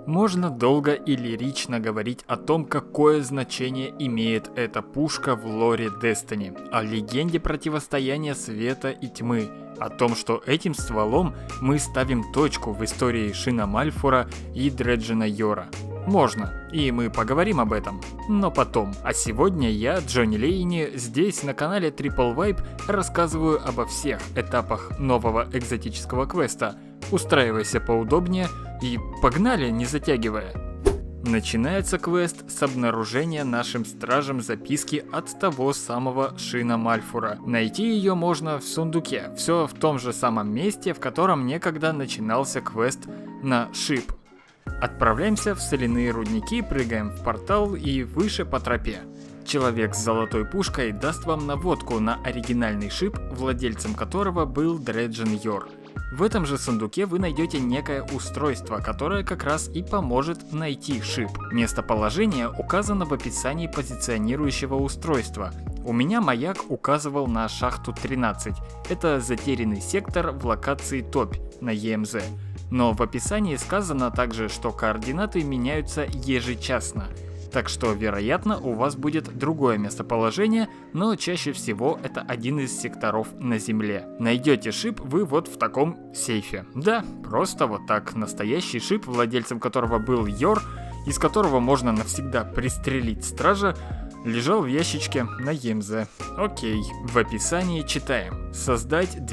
Можно долго и лирично говорить о том, какое значение имеет эта пушка в лоре Destiny, о легенде противостояния света и тьмы, о том, что этим стволом мы ставим точку в истории Шина Мальфора и Дреджена Йора. Можно, и мы поговорим об этом, но потом. А сегодня я, Джонни Лейни, здесь на канале Triple Vibe рассказываю обо всех этапах нового экзотического квеста. Устраивайся поудобнее и погнали, не затягивая. Начинается квест с обнаружения нашим стражем записки от того самого Шина Мальфора. Найти ее можно в сундуке, все в том же самом месте, в котором некогда начинался квест на Шип. Отправляемся в соляные рудники, прыгаем в портал и выше по тропе. Человек с золотой пушкой даст вам наводку на оригинальный Шип, владельцем которого был Дреджен Йор. В этом же сундуке вы найдете некое устройство, которое как раз и поможет найти Шип. Местоположение указано в описании позиционирующего устройства. У меня маяк указывал на шахту 13. Это затерянный сектор в локации Топь на ЕМЗ. Но в описании сказано также, что координаты меняются ежечасно. Так что, вероятно, у вас будет другое местоположение, но чаще всего это один из секторов на Земле. Найдете Шип вы вот в таком сейфе. Да, просто вот так. Настоящий Шип, владельцем которого был Йор, из которого можно навсегда пристрелить стража, лежал в ящичке на ЕМЗ. Окей. В описании читаем. Создать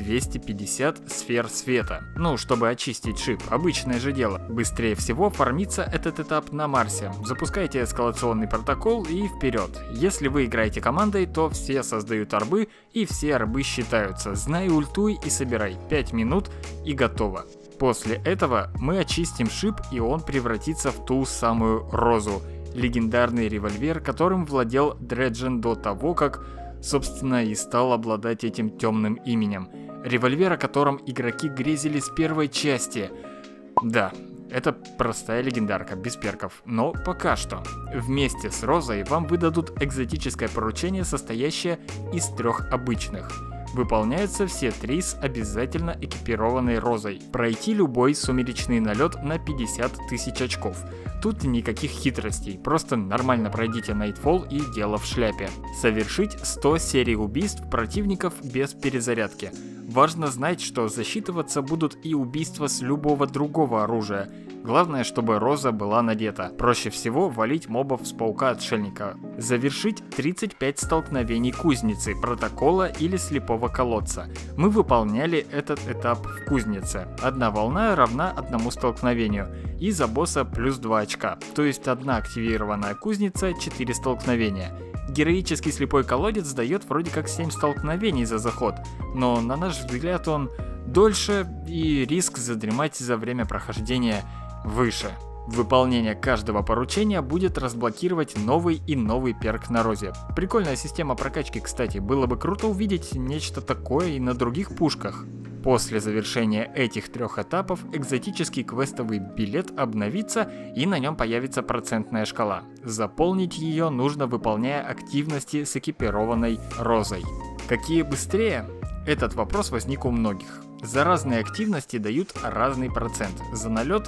250 сфер света. Ну, чтобы очистить Шип. Обычное же дело. Быстрее всего фармится этот этап на Марсе. Запускайте эскалационный протокол и вперед. Если вы играете командой, то все создают арбы и все арбы считаются. Знай, ультуй и собирай. 5 минут и готово. После этого мы очистим Шип, и он превратится в ту самую розу. Легендарный револьвер, которым владел Дреджен до того, как, собственно, и стал обладать этим темным именем. Револьвер, о котором игроки грезили с первой части. Да, это простая легендарка, без перков, но пока что. Вместе с розой вам выдадут экзотическое поручение, состоящее из 3 обычных. Выполняются все 3 с обязательно экипированной розой. Пройти любой сумеречный налет на 50 тысяч очков. Тут никаких хитростей, просто нормально пройдите Nightfall и дело в шляпе. Совершить 100 серий убийств противников без перезарядки. Важно знать, что засчитываться будут и убийства с любого другого оружия. Главное, чтобы роза была надета. Проще всего валить мобов с паука-отшельника. Завершить 35 столкновений кузницы, протокола или слепого колодца. Мы выполняли этот этап в кузнице. 1 волна равна 1 столкновению. И за босса плюс 2 очка. То есть 1 активированная кузница, 4 столкновения. Героический слепой колодец дает вроде как 7 столкновений за заход. Но на наш взгляд он дольше и риск задремать за время прохождения выше. Выполнение каждого поручения будет разблокировать новый и новый перк на розе. Прикольная система прокачки, кстати, было бы круто увидеть нечто такое и на других пушках. После завершения этих 3 этапов экзотический квестовый билет обновится и на нем появится процентная шкала. Заполнить ее нужно, выполняя активности с экипированной розой. Какие быстрее? Этот вопрос возник у многих. За разные активности дают разный процент. За налет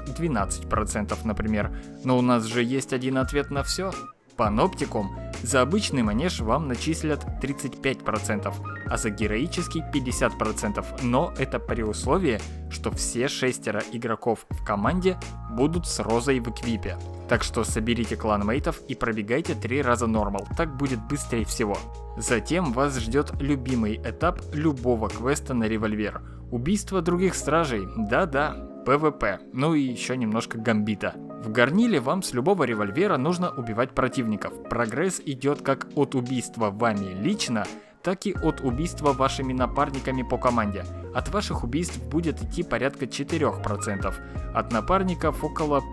12%, например. Но у нас же есть один ответ на все. Паноптикум. За обычный манеж вам начислят 35%, а за героический 50%. Но это при условии, что все 6 игроков в команде будут с розой в эквипе. Так что соберите кланмейтов и пробегайте 3 раза нормал, так будет быстрее всего. Затем вас ждет любимый этап любого квеста на револьвер. Убийство других стражей, да-да, ПВП, ну и еще немножко гамбита. В горниле вам с любого револьвера нужно убивать противников. Прогресс идет как от убийства вами лично, так и от убийства вашими напарниками по команде. От ваших убийств будет идти порядка 4%, от напарников около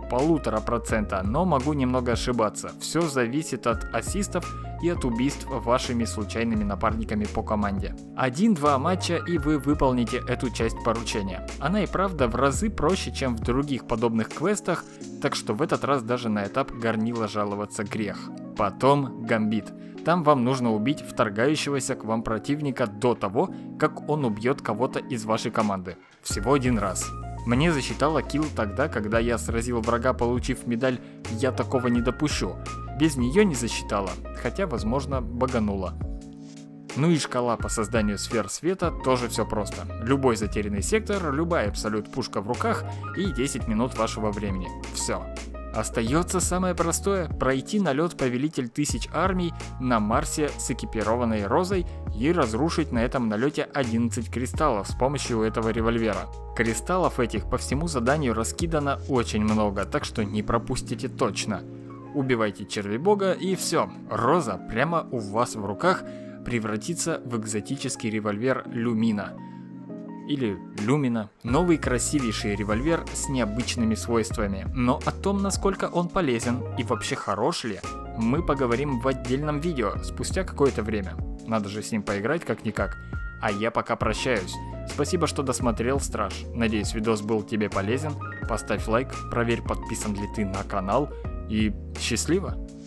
1,5%, но могу немного ошибаться. Все зависит от ассистов и от убийств вашими случайными напарниками по команде. 1-2 матча и вы выполните эту часть поручения. Она и правда в разы проще, чем в других подобных квестах, так что в этот раз даже на этап горнила жаловаться грех. Потом гамбит. Там вам нужно убить вторгающегося к вам противника до того, как он убьет кого-то из вашей команды. Всего 1 раз. Мне засчитало килл тогда, когда я сразил врага, получив медаль «Я такого не допущу». Без нее не засчитало, хотя, возможно, багануло. Ну и шкала по созданию сфер света тоже все просто. Любой затерянный сектор, любая абсолют пушка в руках и 10 минут вашего времени. Все. Остается самое простое – пройти налет Повелитель Тысяч Армий на Марсе с экипированной Розой и разрушить на этом налете 11 кристаллов с помощью этого револьвера. Кристаллов этих по всему заданию раскидано очень много, так что не пропустите точно. Убивайте червебога и все, Роза прямо у вас в руках превратится в экзотический револьвер Люмина. Или Люмина. Новый красивейший револьвер с необычными свойствами. Но о том, насколько он полезен и вообще хорош ли, мы поговорим в отдельном видео спустя какое-то время. Надо же с ним поиграть как-никак. А я пока прощаюсь. Спасибо, что досмотрел, Страж. Надеюсь, видос был тебе полезен. Поставь лайк, проверь, подписан ли ты на канал. И счастливо!